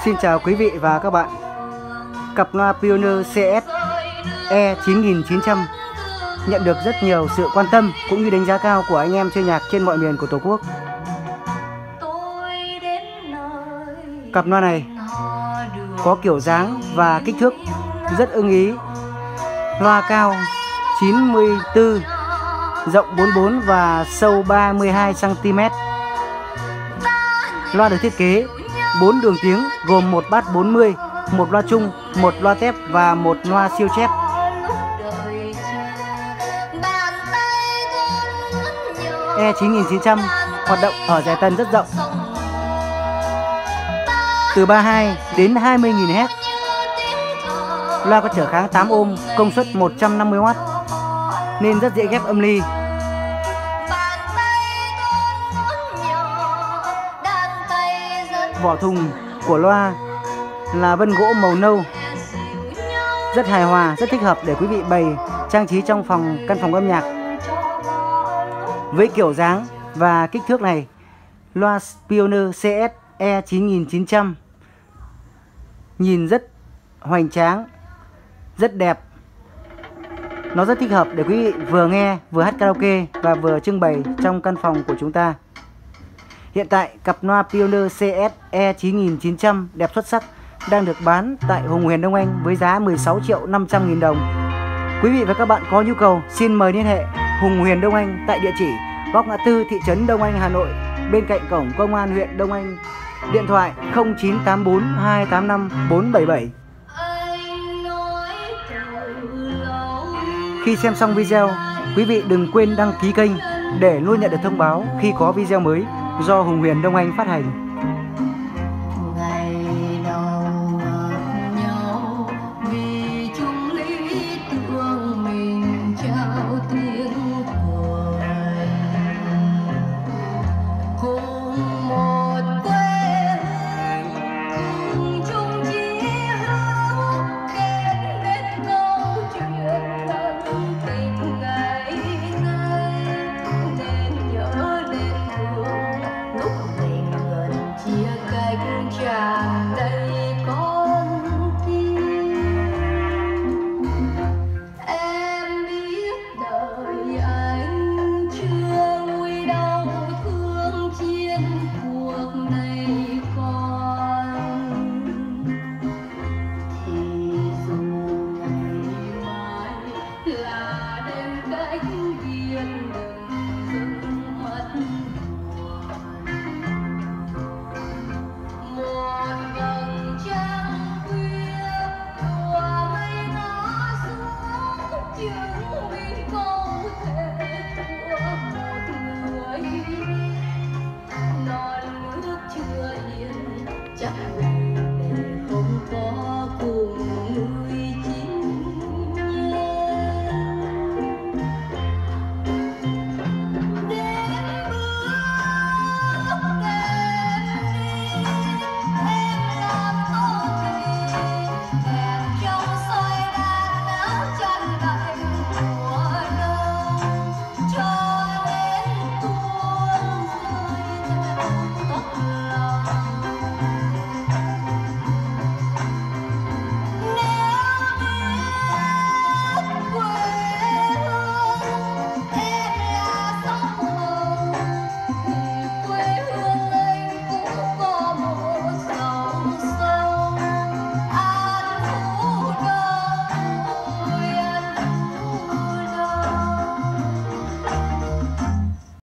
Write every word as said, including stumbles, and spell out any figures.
Xin chào quý vị và các bạn. Cặp loa Pioneer xê ét E chín nghìn chín trăm nhận được rất nhiều sự quan tâm cũng như đánh giá cao của anh em chơi nhạc trên mọi miền của Tổ quốc. Cặp loa này có kiểu dáng và kích thước rất ưng ý. Loa cao chín mươi tư, rộng bốn mươi bốn và sâu ba mươi hai xăng ti mét. Loa được thiết kế bốn đường tiếng gồm một bass bốn mươi, một loa trung, một loa tép và một loa siêu chép. E chín nghìn chín trăm hoạt động ở giải tần rất rộng, từ ba mươi hai đến hai mươi nghìn héc. Loa có trở kháng tám ôm, công suất một trăm năm mươi oát nên rất dễ ghép âm ly. Vỏ thùng của loa là vân gỗ màu nâu, rất hài hòa, rất thích hợp để quý vị bày trang trí trong phòng căn phòng âm nhạc. Với kiểu dáng và kích thước này, loa Pioneer xê ét E chín nghìn chín trăm nhìn rất hoành tráng, rất đẹp. Nó rất thích hợp để quý vị vừa nghe, vừa hát karaoke và vừa trưng bày trong căn phòng của chúng ta. Hiện tại, cặp loa Pioneer xê ét E chín nghìn chín trăm đẹp xuất sắc đang được bán tại Hùng Huyền Đông Anh với giá mười sáu triệu năm trăm nghìn đồng. Quý vị và các bạn có nhu cầu xin mời liên hệ Hùng Huyền Đông Anh tại địa chỉ góc ngã tư thị trấn Đông Anh, Hà Nội, bên cạnh cổng công an huyện Đông Anh. Điện thoại không chín tám bốn hai tám năm bốn bảy bảy. Khi xem xong video, quý vị đừng quên đăng ký kênh để luôn nhận được thông báo khi có video mới do Hùng Huyền Đông Anh phát hành. Love